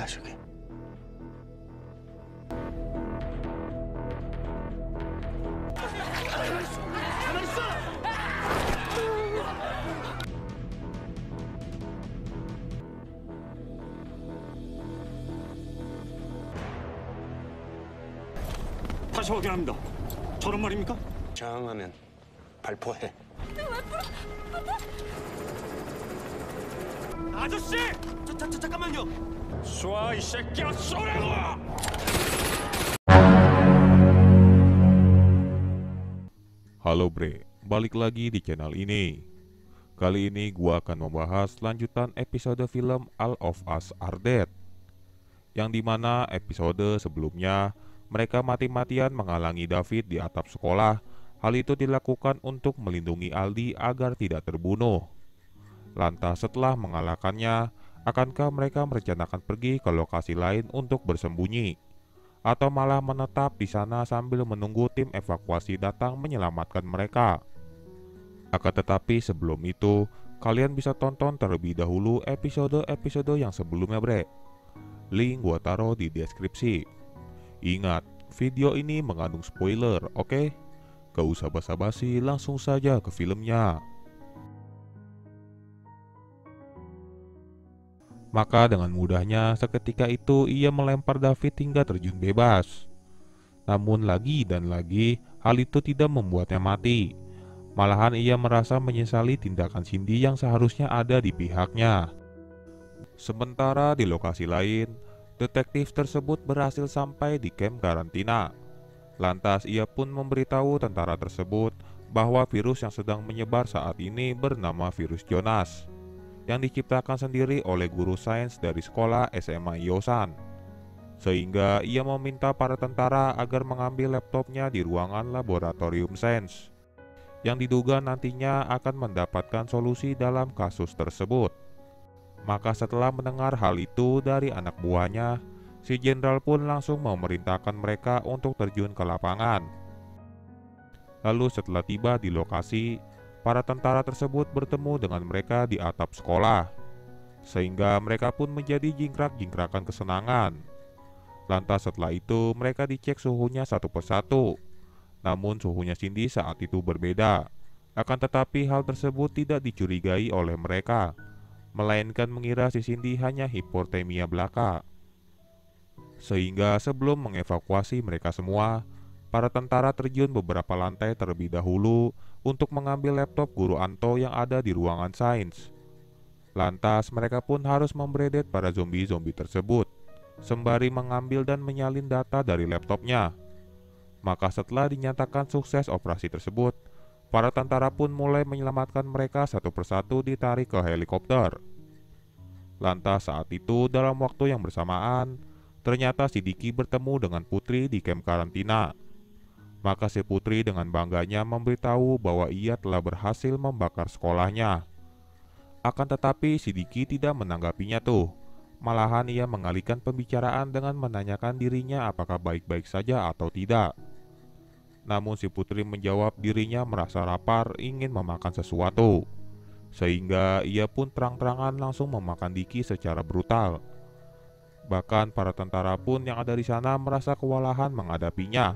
뭐야 저게? 다시 확인합니다. 저런 말입니까? 저항하면 발포해. 아저씨! 잠깐만요. 쏴, 이 새끼야, 쏘라고! Halo bre, balik lagi di channel ini. Kali ini gua akan membahas lanjutan episode film All of Us Are Dead, yang dimana episode sebelumnya mereka mati-matian menghalangi David di atap sekolah. Hal itu dilakukan untuk melindungi Aldi agar tidak terbunuh. Lantas setelah mengalahkannya, akankah mereka merencanakan pergi ke lokasi lain untuk bersembunyi, atau malah menetap di sana sambil menunggu tim evakuasi datang menyelamatkan mereka? Akan tetapi sebelum itu, kalian bisa tonton terlebih dahulu episode-episode yang sebelumnya bre. Link gua taruh di deskripsi. Ingat, video ini mengandung spoiler, oke? Gak usah basa-basi, langsung saja ke filmnya. Maka dengan mudahnya seketika itu ia melempar David hingga terjun bebas. Namun lagi dan lagi hal itu tidak membuatnya mati. Malahan ia merasa menyesali tindakan Cindy yang seharusnya ada di pihaknya. Sementara di lokasi lain, detektif tersebut berhasil sampai di kamp karantina. Lantas ia pun memberitahu tentara tersebut bahwa virus yang sedang menyebar saat ini bernama virus Jonas, yang diciptakan sendiri oleh guru sains dari sekolah SMA Yosan. Sehingga ia meminta para tentara agar mengambil laptopnya di ruangan laboratorium sains, yang diduga nantinya akan mendapatkan solusi dalam kasus tersebut. Maka setelah mendengar hal itu dari anak buahnya, si jenderal pun langsung memerintahkan mereka untuk terjun ke lapangan. Lalu setelah tiba di lokasi, para tentara tersebut bertemu dengan mereka di atap sekolah, sehingga mereka pun menjadi jingkrak-jingkrakan kesenangan. Lantas setelah itu mereka dicek suhunya satu persatu. Namun suhunya Cindy saat itu berbeda. Akan tetapi hal tersebut tidak dicurigai oleh mereka, melainkan mengira si Cindy hanya hipotermia belaka. Sehingga sebelum mengevakuasi mereka semua, para tentara terjun beberapa lantai terlebih dahulu untuk mengambil laptop guru Anto yang ada di ruangan sains. Lantas mereka pun harus membredet para zombie-zombie tersebut, sembari mengambil dan menyalin data dari laptopnya. Maka setelah dinyatakan sukses operasi tersebut, para tentara pun mulai menyelamatkan mereka satu persatu ditarik ke helikopter. Lantas saat itu dalam waktu yang bersamaan, ternyata si Diki bertemu dengan Putri di kamp karantina. Maka si Putri dengan bangganya memberitahu bahwa ia telah berhasil membakar sekolahnya. Akan tetapi si Diki tidak menanggapinya tuh. Malahan ia mengalihkan pembicaraan dengan menanyakan dirinya apakah baik-baik saja atau tidak. Namun si Putri menjawab dirinya merasa lapar ingin memakan sesuatu, sehingga ia pun terang-terangan langsung memakan Diki secara brutal. Bahkan para tentara pun yang ada di sana merasa kewalahan menghadapinya.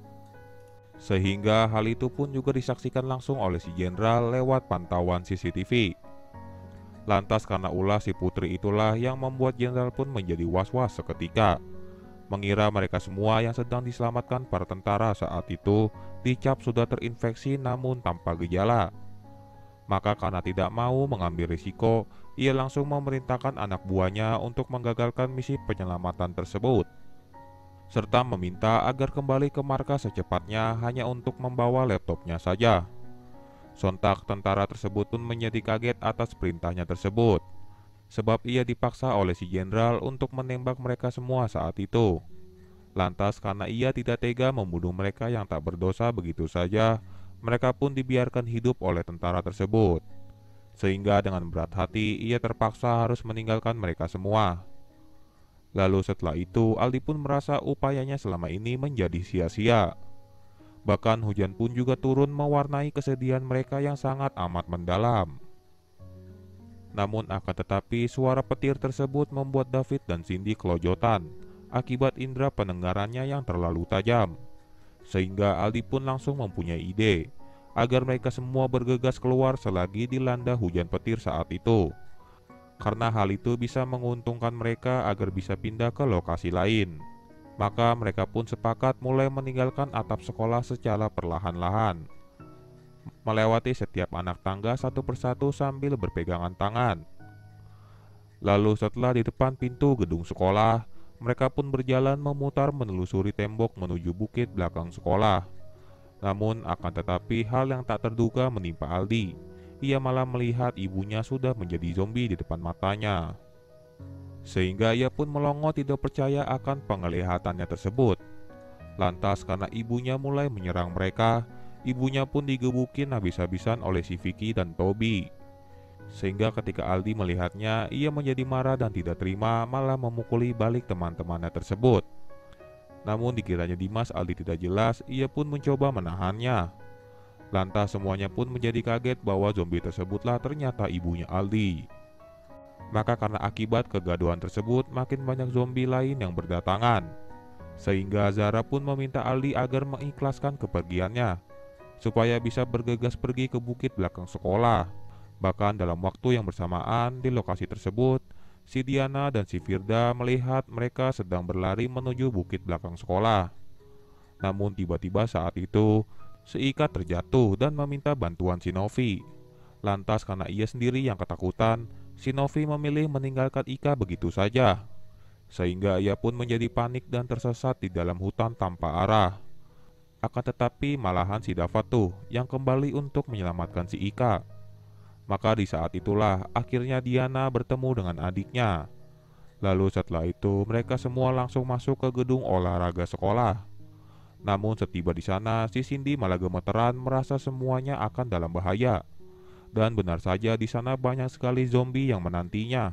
Sehingga hal itu pun juga disaksikan langsung oleh si jenderal lewat pantauan CCTV. Lantas karena ulah si Putri itulah yang membuat jenderal pun menjadi was-was seketika, mengira mereka semua yang sedang diselamatkan para tentara saat itu dicap sudah terinfeksi namun tanpa gejala. Maka karena tidak mau mengambil risiko, ia langsung memerintahkan anak buahnya untuk menggagalkan misi penyelamatan tersebut, serta meminta agar kembali ke markas secepatnya hanya untuk membawa laptopnya saja. Sontak tentara tersebut pun menjadi kaget atas perintahnya tersebut, sebab ia dipaksa oleh si jenderal untuk menembak mereka semua saat itu. Lantas karena ia tidak tega membunuh mereka yang tak berdosa begitu saja, mereka pun dibiarkan hidup oleh tentara tersebut. Sehingga dengan berat hati ia terpaksa harus meninggalkan mereka semua. Lalu setelah itu Aldi pun merasa upayanya selama ini menjadi sia-sia. Bahkan hujan pun juga turun mewarnai kesedihan mereka yang sangat amat mendalam. Namun akan tetapi suara petir tersebut membuat David dan Cindy kelojotan akibat indera pendengarannya yang terlalu tajam. Sehingga Aldi pun langsung mempunyai ide agar mereka semua bergegas keluar selagi dilanda hujan petir saat itu. Karena hal itu bisa menguntungkan mereka agar bisa pindah ke lokasi lain. Maka mereka pun sepakat mulai meninggalkan atap sekolah secara perlahan-lahan, melewati setiap anak tangga satu persatu sambil berpegangan tangan. Lalu setelah di depan pintu gedung sekolah, mereka pun berjalan memutar menelusuri tembok menuju bukit belakang sekolah. Namun akan tetapi hal yang tak terduga menimpa Aldi. Ia malah melihat ibunya sudah menjadi zombie di depan matanya. Sehingga ia pun melongo tidak percaya akan penglihatannya tersebut. Lantas karena ibunya mulai menyerang mereka, ibunya pun digebukin habis-habisan oleh si Vicky dan Toby. Sehingga ketika Aldi melihatnya, ia menjadi marah dan tidak terima, malah memukuli balik teman-temannya tersebut. Namun dikiranya Dimas Aldi tidak jelas, ia pun mencoba menahannya. Lantas semuanya pun menjadi kaget bahwa zombie tersebutlah ternyata ibunya Aldi. Maka karena akibat kegaduhan tersebut, makin banyak zombie lain yang berdatangan. Sehingga Zara pun meminta Aldi agar mengikhlaskan kepergiannya, supaya bisa bergegas pergi ke bukit belakang sekolah. Bahkan dalam waktu yang bersamaan di lokasi tersebut, si Diana dan si Firda melihat mereka sedang berlari menuju bukit belakang sekolah. Namun tiba-tiba saat itu, si Ika terjatuh dan meminta bantuan si Novi. Lantas karena ia sendiri yang ketakutan, si Novi memilih meninggalkan Ika begitu saja. Sehingga ia pun menjadi panik dan tersesat di dalam hutan tanpa arah. Akan tetapi malahan si Dava tuh yang kembali untuk menyelamatkan si Ika. Maka di saat itulah akhirnya Diana bertemu dengan adiknya. Lalu setelah itu mereka semua langsung masuk ke gedung olahraga sekolah. Namun setiba di sana si Cindy malah gemeteran merasa semuanya akan dalam bahaya. Dan benar saja di sana banyak sekali zombie yang menantinya.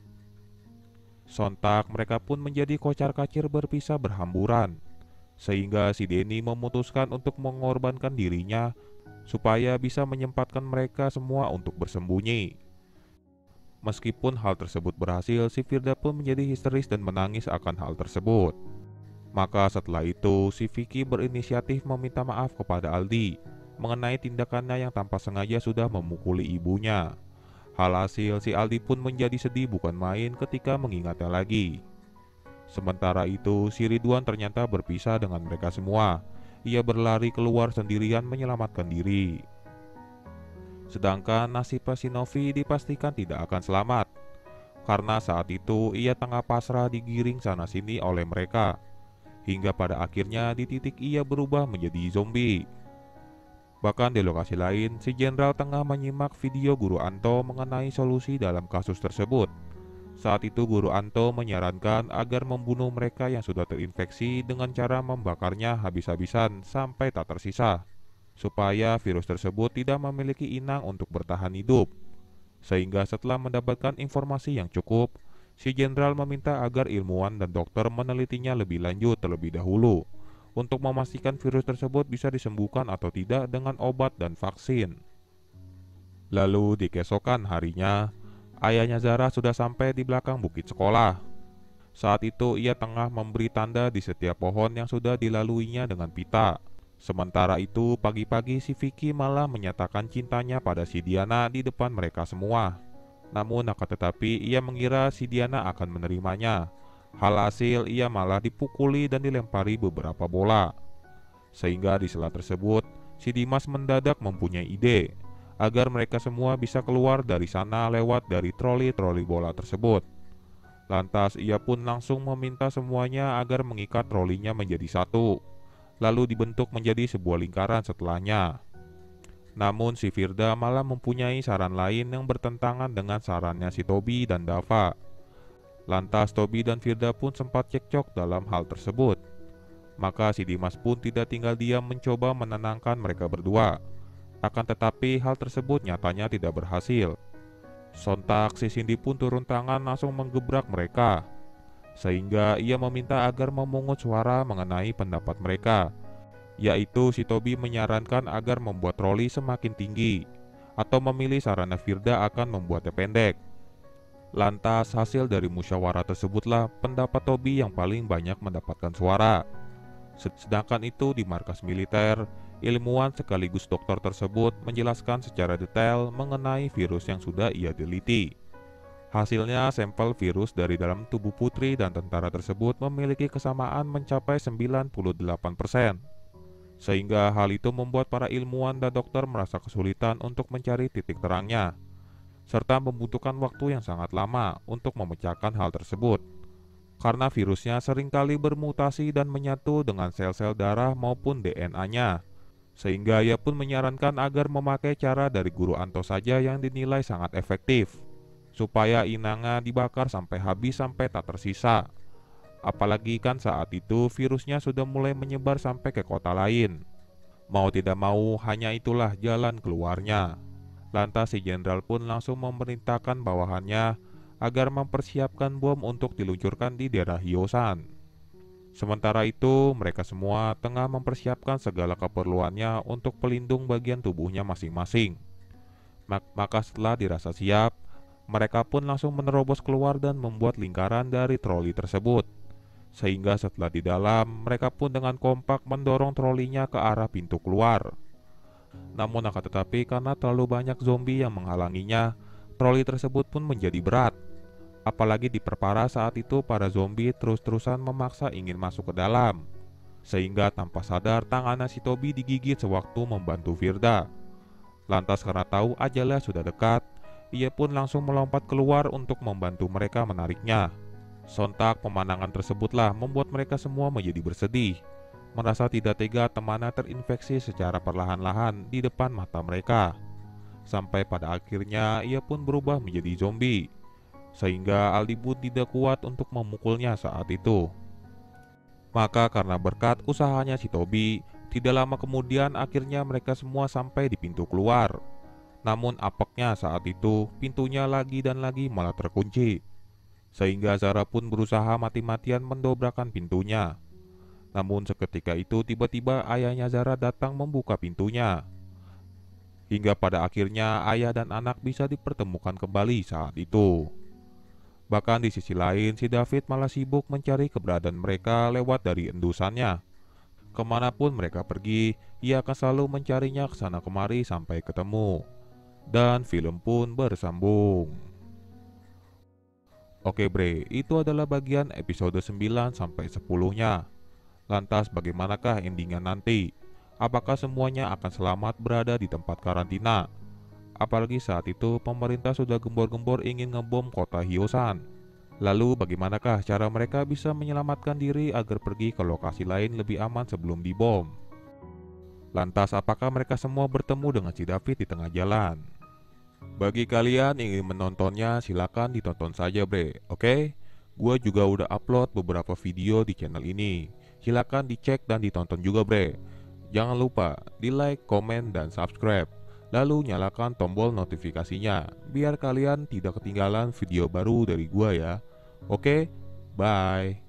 Sontak mereka pun menjadi kocar-kacir berpisah berhamburan. Sehingga si Denny memutuskan untuk mengorbankan dirinya supaya bisa menyempatkan mereka semua untuk bersembunyi. Meskipun hal tersebut berhasil, si Firda pun menjadi histeris dan menangis akan hal tersebut. Maka setelah itu, si Vicky berinisiatif meminta maaf kepada Aldi mengenai tindakannya yang tanpa sengaja sudah memukuli ibunya. Alhasil si Aldi pun menjadi sedih bukan main ketika mengingatnya lagi. Sementara itu, si Ridwan ternyata berpisah dengan mereka semua. Ia berlari keluar sendirian menyelamatkan diri. Sedangkan nasib si Novi dipastikan tidak akan selamat, karena saat itu ia tengah pasrah digiring sana-sini oleh mereka. Hingga pada akhirnya di titik ia berubah menjadi zombie. Bahkan di lokasi lain, si Jenderal tengah menyimak video Guru Anto mengenai solusi dalam kasus tersebut. Saat itu Guru Anto menyarankan agar membunuh mereka yang sudah terinfeksi dengan cara membakarnya habis-habisan sampai tak tersisa, supaya virus tersebut tidak memiliki inang untuk bertahan hidup. Sehingga setelah mendapatkan informasi yang cukup, si Jenderal meminta agar ilmuwan dan dokter menelitinya lebih lanjut terlebih dahulu untuk memastikan virus tersebut bisa disembuhkan atau tidak dengan obat dan vaksin. Lalu di keesokan harinya, ayahnya Zara sudah sampai di belakang bukit sekolah. Saat itu ia tengah memberi tanda di setiap pohon yang sudah dilaluinya dengan pita. Sementara itu pagi-pagi si Vicky malah menyatakan cintanya pada si Diana di depan mereka semua. Namun akan tetapi ia mengira si Diana akan menerimanya. Alhasil ia malah dipukuli dan dilempari beberapa bola. Sehingga di sela tersebut si Dimas mendadak mempunyai ide agar mereka semua bisa keluar dari sana lewat dari troli-troli bola tersebut. Lantas ia pun langsung meminta semuanya agar mengikat trolinya menjadi satu, lalu dibentuk menjadi sebuah lingkaran setelahnya. Namun si Firda malah mempunyai saran lain yang bertentangan dengan sarannya si Toby dan Dava. Lantas Toby dan Firda pun sempat cekcok dalam hal tersebut. Maka si Dimas pun tidak tinggal diam mencoba menenangkan mereka berdua. Akan tetapi hal tersebut nyatanya tidak berhasil. Sontak si Cindy pun turun tangan langsung menggebrak mereka. Sehingga ia meminta agar memungut suara mengenai pendapat mereka, yaitu si Toby menyarankan agar membuat troli semakin tinggi, atau memilih sarana Firda akan membuatnya pendek. Lantas hasil dari musyawarah tersebutlah pendapat Toby yang paling banyak mendapatkan suara. Sedangkan itu di markas militer, ilmuwan sekaligus dokter tersebut menjelaskan secara detail mengenai virus yang sudah ia teliti. Hasilnya sampel virus dari dalam tubuh putri dan tentara tersebut memiliki kesamaan mencapai 98%. Sehingga hal itu membuat para ilmuwan dan dokter merasa kesulitan untuk mencari titik terangnya, serta membutuhkan waktu yang sangat lama untuk memecahkan hal tersebut. Karena virusnya seringkali bermutasi dan menyatu dengan sel-sel darah maupun DNA-nya. Sehingga ia pun menyarankan agar memakai cara dari Guru Anto saja yang dinilai sangat efektif, supaya inangnya dibakar sampai habis sampai tak tersisa. Apalagi kan saat itu virusnya sudah mulai menyebar sampai ke kota lain. Mau tidak mau hanya itulah jalan keluarnya. Lantas si jenderal pun langsung memerintahkan bawahannya agar mempersiapkan bom untuk diluncurkan di daerah Hyosan. Sementara itu mereka semua tengah mempersiapkan segala keperluannya untuk pelindung bagian tubuhnya masing-masing. Maka setelah dirasa siap, mereka pun langsung menerobos keluar dan membuat lingkaran dari troli tersebut. Sehingga setelah di dalam, mereka pun dengan kompak mendorong trolinya ke arah pintu keluar. Namun akan tetapi karena terlalu banyak zombie yang menghalanginya, troli tersebut pun menjadi berat. Apalagi diperparah saat itu para zombie terus-terusan memaksa ingin masuk ke dalam. Sehingga tanpa sadar tangannya si Toby digigit sewaktu membantu Firda. Lantas karena tahu ajalnya sudah dekat, ia pun langsung melompat keluar untuk membantu mereka menariknya. Sontak pemandangan tersebutlah membuat mereka semua menjadi bersedih, merasa tidak tega temannya terinfeksi secara perlahan-lahan di depan mata mereka. Sampai pada akhirnya ia pun berubah menjadi zombie, sehingga Aldi pun tidak kuat untuk memukulnya saat itu. Maka karena berkat usahanya si Toby, tidak lama kemudian akhirnya mereka semua sampai di pintu keluar. Namun apeknya saat itu pintunya lagi dan lagi malah terkunci, sehingga Zara pun berusaha mati-matian mendobrakkan pintunya. Namun seketika itu tiba-tiba ayahnya Zara datang membuka pintunya. Hingga pada akhirnya ayah dan anak bisa dipertemukan kembali saat itu. Bahkan di sisi lain si David malah sibuk mencari keberadaan mereka lewat dari endusannya. Kemanapun mereka pergi, ia akan selalu mencarinya ke sana kemari sampai ketemu. Dan film pun bersambung. Oke bre, itu adalah bagian episode 9 sampai 10-nya. Lantas bagaimanakah endingnya nanti? Apakah semuanya akan selamat berada di tempat karantina? Apalagi saat itu pemerintah sudah gembor-gembor ingin ngebom kota Hyosan. Lalu bagaimanakah cara mereka bisa menyelamatkan diri agar pergi ke lokasi lain lebih aman sebelum dibom? Lantas apakah mereka semua bertemu dengan si David di tengah jalan? Bagi kalian yang ingin menontonnya silakan ditonton saja bre, oke? Gua juga udah upload beberapa video di channel ini. Silakan dicek dan ditonton juga bre. Jangan lupa di like, komen, dan subscribe. Lalu nyalakan tombol notifikasinya biar kalian tidak ketinggalan video baru dari gua ya. Oke, bye.